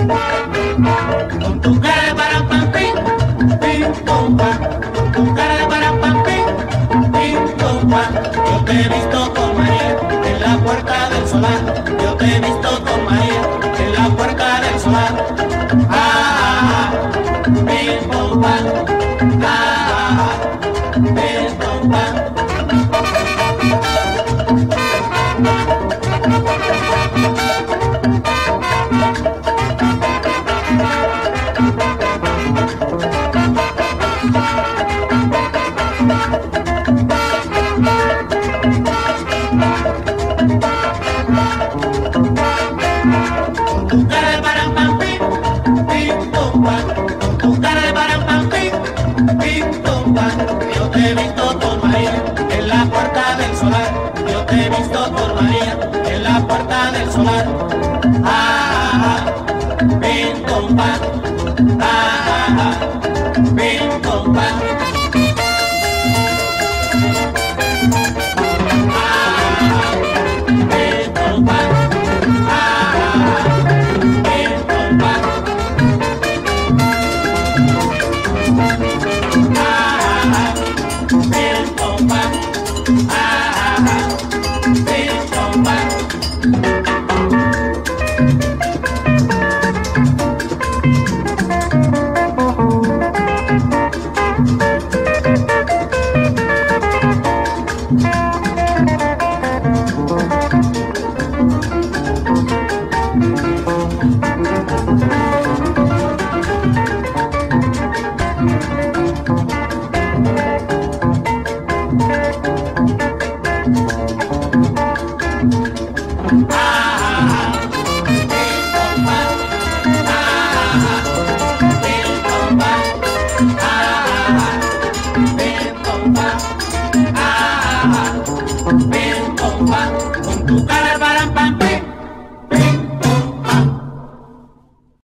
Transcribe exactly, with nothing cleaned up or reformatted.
Con tu cara de para pam, pim, pim, pum, pam. Con tu cara de para pam, pim, pim, pum, pam. Yo te he visto con María en la puerta del solar. Yo te he visto con María en la puerta del solar. Ah, ah, ah, pim, pum, pam. Ah, ah, ah, pim, pum, pam. Con tu cara de param pam pim, pim pum pam. Con tu cara de param pam pim, pim pum pam. Yo te he visto con María en la puerta del solar. Yo te he visto con María en la puerta del solar. Ah, ah, ah, pim pum pam. Ah, ah, ah, pim pum pam. Ah,